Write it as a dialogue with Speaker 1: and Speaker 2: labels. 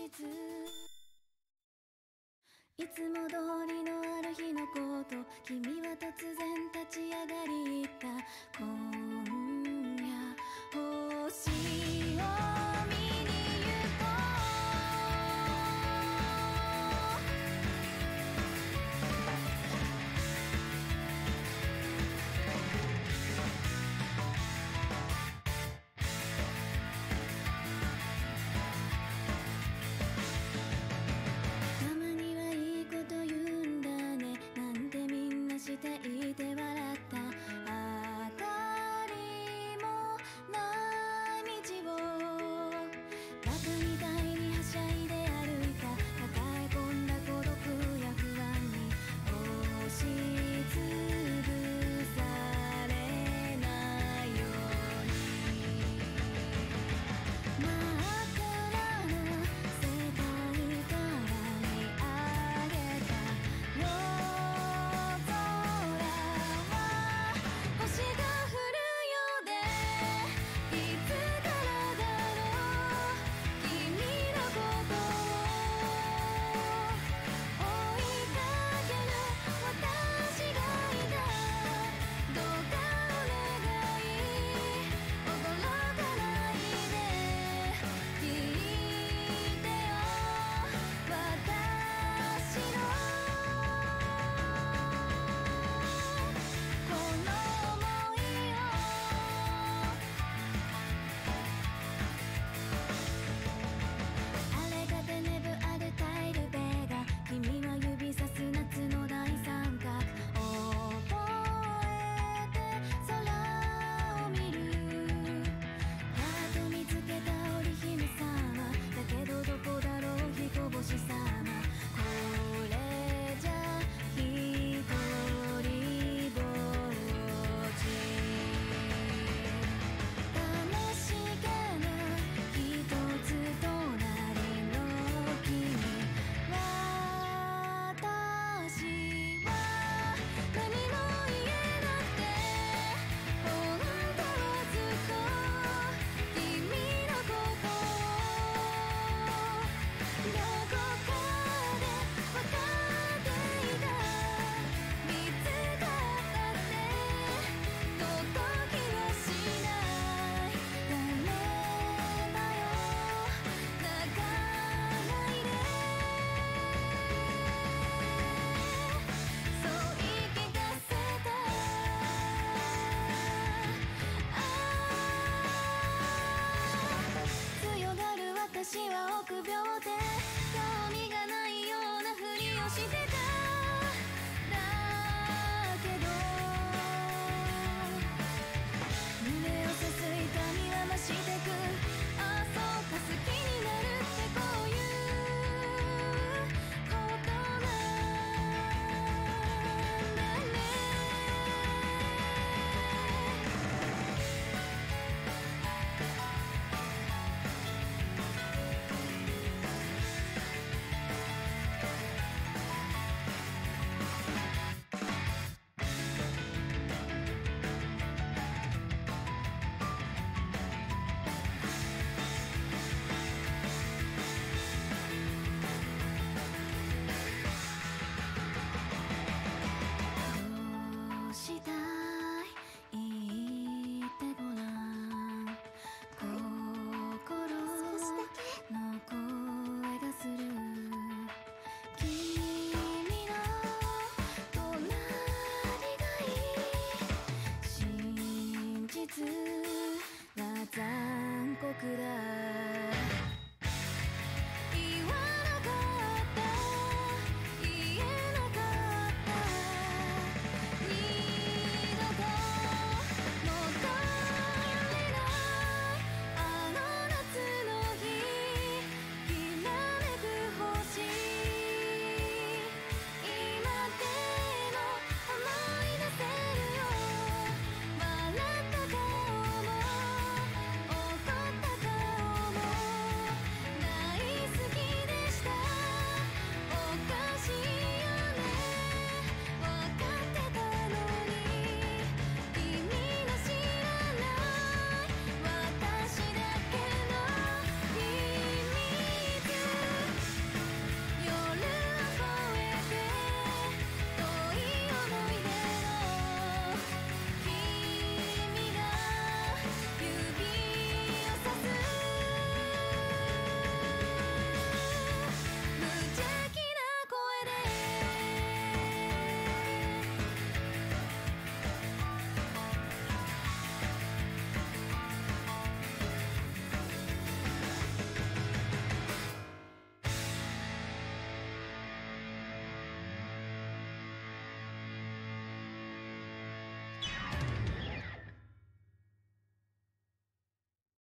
Speaker 1: いつも通りのある日のこと、君は突然立ち上がり言った。今夜星を見に行こう。たまにはいいこと言うんだねなんてみんなしていて笑った。当たりもない道をバカみたいにはしゃいで歩いた。抱え込んだ孤独や不安に押しつぶされないように真っ暗な世界から見上げた夜空は星が降るようでいつからだろう君のことを追いかける私がいた。どうかお願い驚かないで聞いてよ私のこの想いを。荒れたてねぶあるタイルベが君は指さす夏の大三角覚えて空を見る。やっと見つけた織姫様だけどどこだろう彦星様。これじゃ一人ぼっち悲しげな一つ隣の君。私は何も言えなくて本当はずっと君のことをどこかで分かっていた。見つかったって届きはしない。ダメだよ泣かないでそう言い聞かせた。強がる私は臆病で